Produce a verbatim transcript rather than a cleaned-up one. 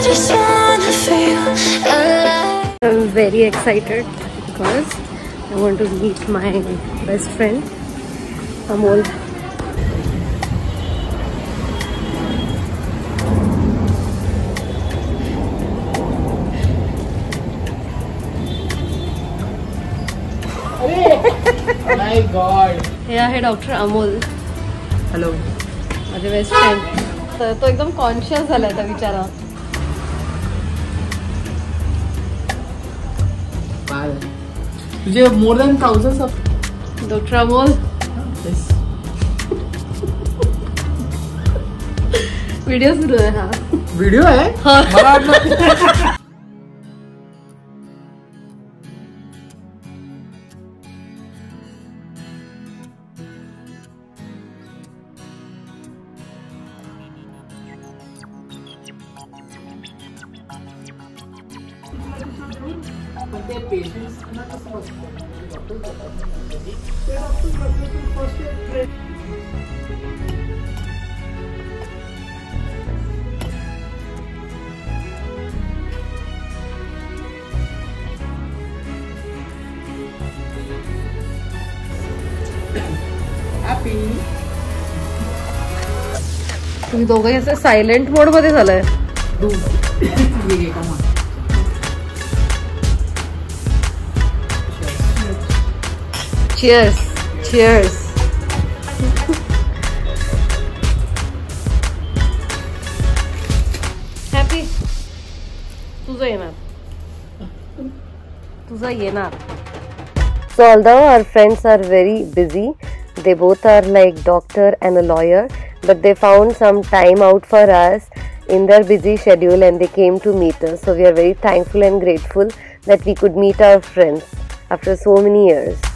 just wanna feel alive. I'm very excited because I want to meet my best friend Amol. Oh my god. हे आहे doctor Amol, hello, माझे best friend. तर तो एकदम conscious झाला आता विचारा. तुझे more than thousand of doctor Amol video सुरू आहे. हा व्हिडिओ आहे. मला वाटलं तुम्ही दोघंही असं सायलेंट मोड मध्ये झालंय. Cheers. Cheers. Happy. तुझं येणार. तुझं येणार. So although our friends are very busy, they both are like doctor and a lawyer, but they found some time out for us in their busy schedule and they came to meet us. So we are very thankful and grateful that we could meet our friends after so many years.